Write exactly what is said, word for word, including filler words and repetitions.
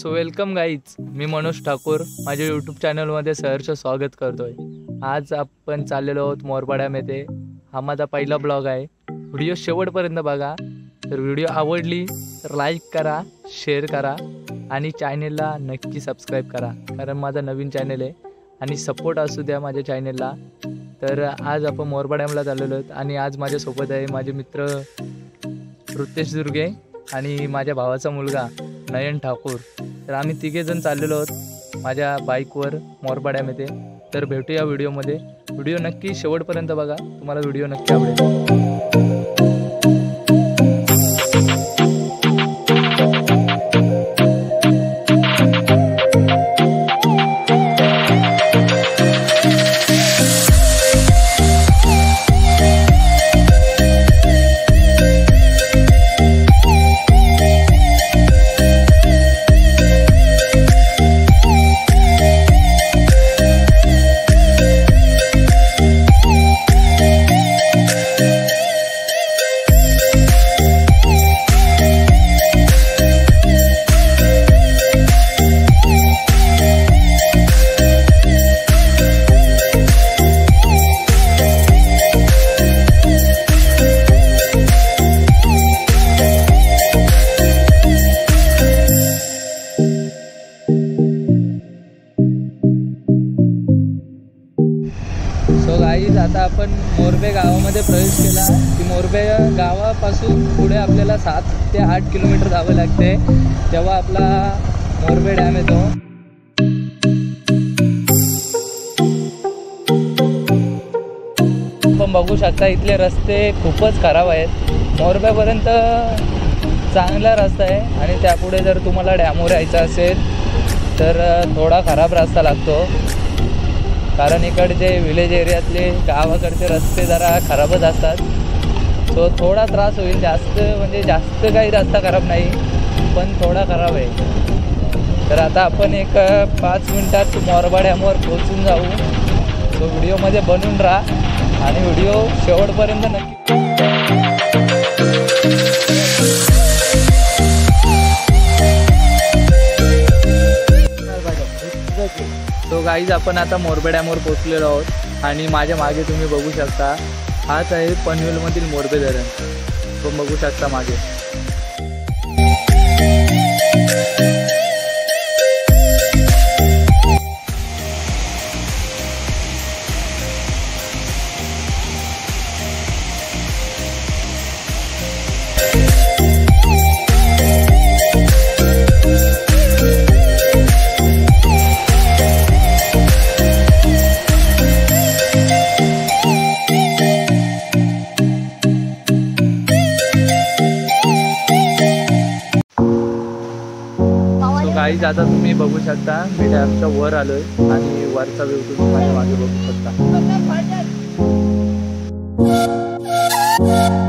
सो welcome guys, मी मनोज ठाकूर माझ्या YouTube चॅनलमध्ये सहर्ष स्वागत करतोय। आज आपण चाललेलो आहोत मोरपाड्यामध्ये। हा माझा पहिला ब्लॉग आहे। व्हिडिओ शेवटपर्यंत बघा। तर व्हिडिओ आवडली तर लाईक करा, शेअर करा आणि चॅनलला नक्की सबस्क्राईब करा, कारण माझा नवीन चॅनल आहे आणि सपोर्ट असू द्या माझ्या चॅनलला। तर आज आपण मोरपाड्याला चाललेलो आहोत आणि आज माझ्यासोबत आहे माझे मित्र ऋतेश दुर्गे आणि माझ्या भावाचा मुलगा नयन ठाकूर। तर आम्ही तिघे जण चाललेलो आहोत माझ्या बाईकवर मोरपाड्यामध्ये। तर भेटूया व्हिडिओमध्ये। व्हिडिओ नक्की शेवटपर्यंत बघा, तुम्हाला व्हिडिओ नक्की आवडेल। सो गाईज, आता आपण मोरबे गावामध्ये प्रवेश केला की मोरबे गावापासून पुढे आपल्याला सात ते आठ किलोमीटर जावं लागते, तेव्हा आपला मोरबे डॅम येतो। आपण बघू शकता इथले रस्ते खूपच खराब आहेत। मोरबेपर्यंत चांगला रस्ता आहे आणि त्यापुढे जर तुम्हाला डॅमवर यायचं असेल तर थोडा खराब रस्ता लागतो, कारण इकडचे विलेज एरियातले गावाकडचे रस्ते जरा खराबच असतात। सो थोडा त्रास होईल, जास्त म्हणजे जास्त काही रस्ता खराब नाही पण थोडा खराब आहे। तर आता आपण एक पाच मिनटात मोरपाड्यावर पोहोचून जाऊ। सो व्हिडिओमध्ये बनून राहा आणि व्हिडिओ शेवटपर्यंत नक्की। तो गाईज, आपण आता मोरबे डॅमवर पोहोचलेलो आहोत आणि माझ्या मागे तुम्ही बघू शकता हाच आहे पनवेलमधील मोरबे धरण। तो बघू शकता मागे। गाईज, आता तुम्ही बघू शकता मी डॅमच्या वर आलोय आणि वरचा व्ह्यू तुम्ही माझ्या मागे बघू शकता।